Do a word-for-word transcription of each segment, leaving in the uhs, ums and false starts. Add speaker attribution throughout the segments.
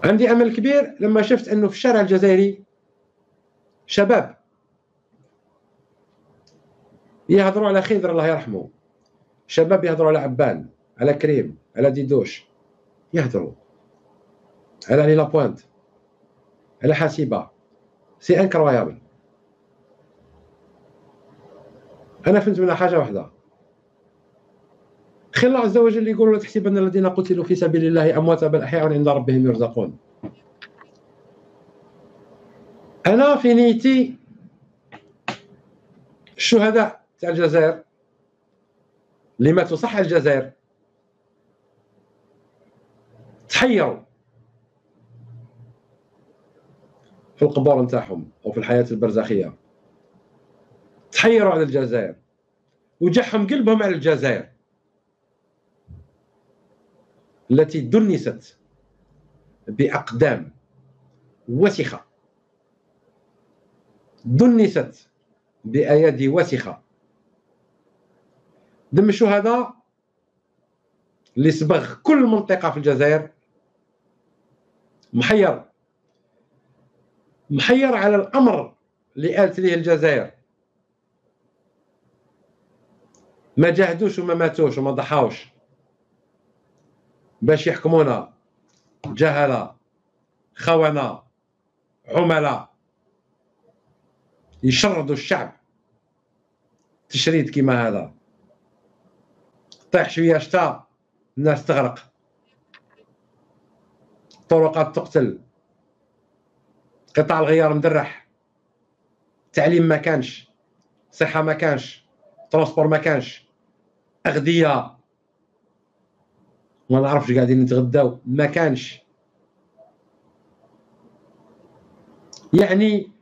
Speaker 1: عندي امل كبير لما شفت انه في الشارع الجزائري شباب يهضروا على خضر الله يرحمه، شباب يهضروا على عبان، على كريم، على ديدوش، يهضروا على لي لابوينت، على حاسبه. سي انكرويابل. انا فهمت منها حاجه واحده، خير الله عز وجل يقول لا تحسبن الذين قتلوا في سبيل الله امواتا بل احياء عند ربهم يرزقون. انا في نيتي الشهداء تاع الجزائر اللي ماتوا صح الجزائر تحيروا في القبور نتاعهم او في الحياه البرزخيه، تحيروا على الجزائر وجحهم قلبهم على الجزائر التي دنست باقدام وسخه، دنست بايادي وسخه. دم الشهداء اللي صبغ كل منطقه في الجزائر محير محير على الامر اللي قالت ليه الجزائر. ما جاهدوش وما ماتوش وما ضحاوش باش يحكمونا جهله خونه عملاء يشردوا الشعب تشريد كيما هذا. طيح شويه شتا الناس تغرق، طرقات تقتل، قطاع الغيار مدرح، تعليم ما كانش، صحه ما كانش، ترونسبور ما كانش، اغذيه ما نعرفش قاعدين نتغداو ما كانش. يعني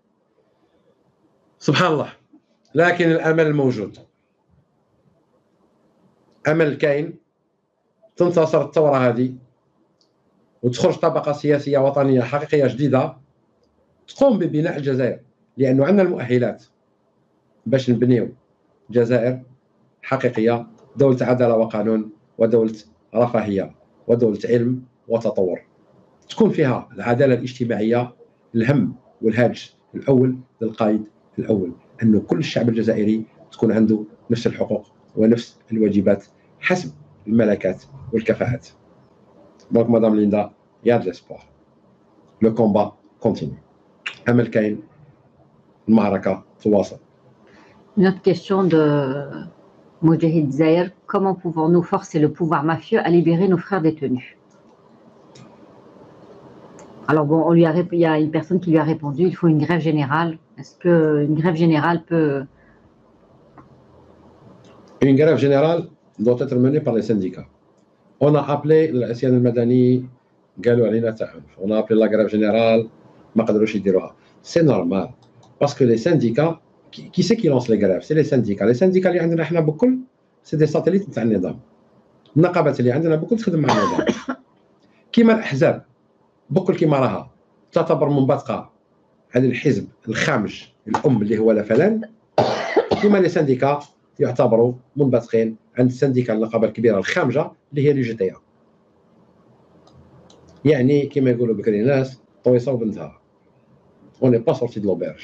Speaker 1: سبحان الله. لكن الامل موجود، امل كاين، تنتصر الثوره هذه وتخرج طبقه سياسيه وطنيه حقيقيه جديده تقوم ببناء الجزائر، لانه عندنا المؤهلات باش نبنيو جزائر حقيقيه، دوله عداله وقانون ودوله رفاهيه ودوله علم وتطور، تكون فيها العداله الاجتماعيه. الهم والهاجس الاول للقائد الاول انه كل الشعب الجزائري تكون عنده نفس الحقوق ونفس الواجبات حسب الملكات والكفاءات. دونك مدام ليندا يا دو ليسبوار، لو كومبا كونتينيو، امل كاين، المعركه تواصل.
Speaker 2: Une autre question de Moudjahid Zahir: comment pouvons-nous forcer le pouvoir mafieux à libérer nos frères détenus? Alors bon, on lui a il y a une personne qui lui a répondu: il faut une grève générale. Est-ce qu'une grève générale peut...
Speaker 1: Une grève générale doit être menée par les syndicats. On a appelé العصيان المدني قالوا علينا تعنف. On a appelé la grève générale ما قدروش يديروها. C'est normal parce que les syndicats qui, qui c'est qui lance les grèves? C'est les syndicats. Les syndicats اللي عندنا احنا بكل c'est des satellites نتاع النظام. النقابات اللي عندنا بكل تخدم مع النظام. كيما الاحزاب بكل كيما راها تعتبر منبثقه عن الحزب الخامج الام اللي هو لا فلان، كيما لي سانديكا يعتبروا منبثقين عند السانديكا النقابه الكبيره الخامجه اللي هي لي جي تي ا. يعني كيما يقولوا بكري الناس طويصه وبنتها، اوني با سورتي دو لوبيرج.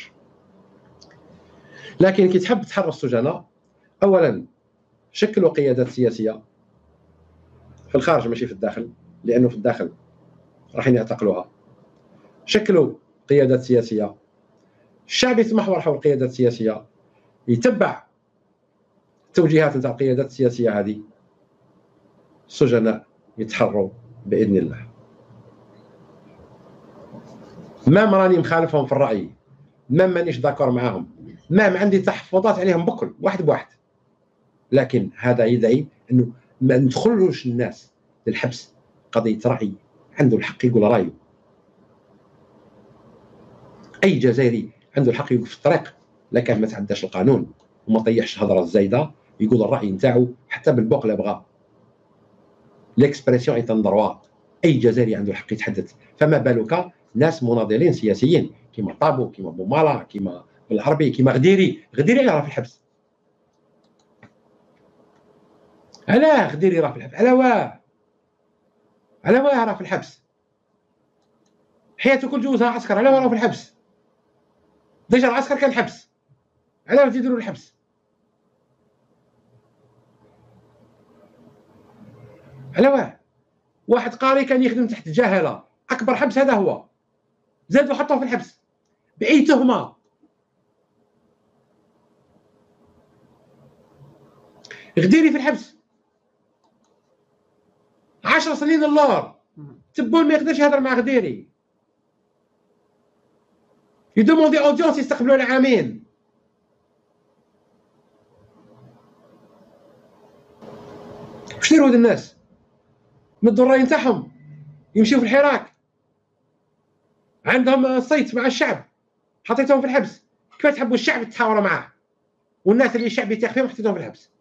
Speaker 1: لكن كي تحب تحرر السجناء، اولا شكلوا قيادات سياسيه في الخارج ماشي في الداخل، لانه في الداخل راح يعتقلوها. شكلوا قيادات سياسيه، الشعب يتمحور حول قيادات سياسيه، يتبع التوجيهات نتاع القيادات السياسيه هذه، السجناء يتحروا باذن الله. ما راني مخالفهم في الراي، ما مانيش داكور معاهم، ما عندي تحفظات عليهم بكل واحد بواحد، لكن هذا يدعي انه ما ندخلوش الناس للحبس. قضيه راي، عنده الحق يقول رايه. اي جزائري عنده الحق يوقف في الطريق، لكن ما تعداش القانون وما طيحش هضره الزايده، يقول الراي نتاعو حتى بالبوق اللي بغاه. ليكسبرسيون ايت ان دروا، اي جزائري عنده الحق يتحدث، فما بالك ناس مناضلين سياسيين كيما طابو، كيما بومالا، كيما بالعربي، كيما غديري. غديري راه في الحبس. علاه غديري راه في الحبس؟ على واه؟ على واه راه في الحبس؟ حياته كل جوزها عسكر، علاه راهو في الحبس؟ ديجا العسكر كان حبس، علاه راه يديروا الحبس؟ على واه؟ واحد قاري كان يخدم تحت الجهله، اكبر حبس هذا هو، زادوا حطوه في الحبس باي تهمه؟ غديري في الحبس عشر سنين اللور، تبون ما يقدرش يهضر مع غديري، يدوموندي اودينس يستقبلوا على عامين. واش ديروا هاد الناس؟ مدوا الراي نتاعهم يمشيو في الحراك، عندهم صيت مع الشعب، حطيتهم في الحبس. كيف تحبوا الشعب تحاوروا معاه والناس اللي الشعب يتيق فيهم حطيتهم في الحبس؟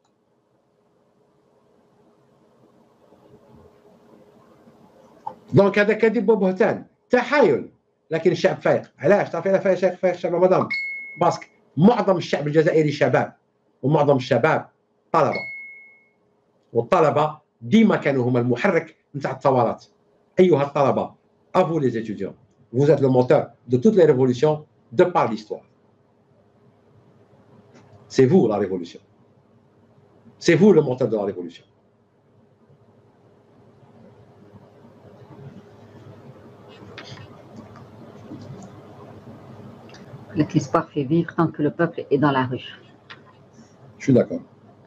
Speaker 1: دونك هذا كذب وبهتان، تحايل. لكن الشعب فايق. علاش؟ تعرفي على فايق فايق الشعب رمضان؟ باسك معظم الشعب الجزائري شباب، ومعظم الشباب طلبه، والطلبه ديما كانوا هما المحرك نتاع الثورات. ايها الطلبه، افو لي étudiants، vous êtes le moteur de toutes les révolutions de par l'histoire. C'est vous la révolution. C'est vous le moteur de la révolution.
Speaker 2: L'espoir fait vivre tant que le peuple est dans la rue.
Speaker 1: Je suis d'accord.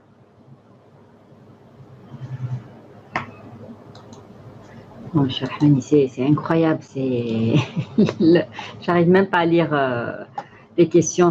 Speaker 2: Bon, cher Rahmani, c'est incroyable. J'arrive même pas à lire euh, les questions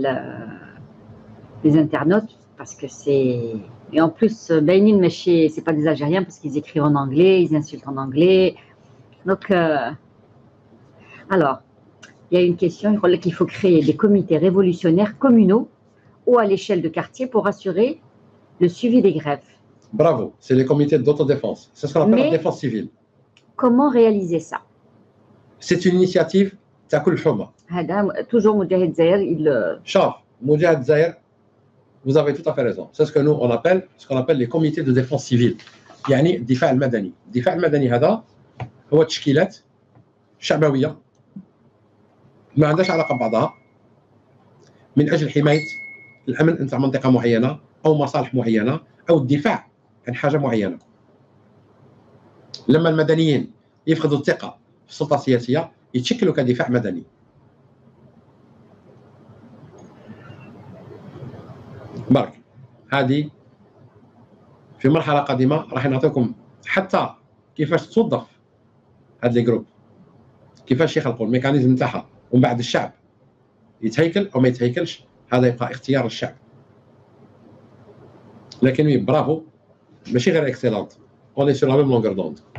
Speaker 2: des internautes parce que c'est. Et en plus, Bainin Meché, c'est pas des Algériens parce qu'ils écrivent en anglais, ils insultent en anglais. Donc, euh... alors. Il y a une question, il faut qu'il faut créer des comités révolutionnaires communaux ou à l'échelle de quartier pour assurer le suivi des grèves.
Speaker 1: Bravo, c'est les comités d'autodéfense. C'est ce qu'on appelle la défense civile.
Speaker 2: Comment réaliser ça?
Speaker 1: C'est une initiative تاكل حمى.
Speaker 2: هذا toujours Moudjahid Zaïr, il.
Speaker 1: شوف Moudjahid Zaïr, vous avez tout à fait raison. C'est ce que nous on appelle ce qu'on appelle les comités de défense civile. يعني الدفاع المدني. الدفاع المدني هذا هو تشكيلات شعبويه ما عندهاش علاقه ببعضها من اجل حمايه الامن نتاع منطقه معينه او مصالح معينه او الدفاع عن حاجه معينه. لما المدنيين يفقدوا الثقه في السلطه السياسيه يتشكلوا كدفاع مدني. برك هذه في مرحله قادمه راح نعطيكم حتى كيفاش توظف هاد لي جروب، كيفاش يخلقوا الميكانيزم نتاعها، ومن بعد الشعب يتهيكل او ما يتهيكلش، هذا يبقى اختيار الشعب. لكن وي برافو، ماشي غير اكسيلونت، اون سور لا ميم لونغور دوند.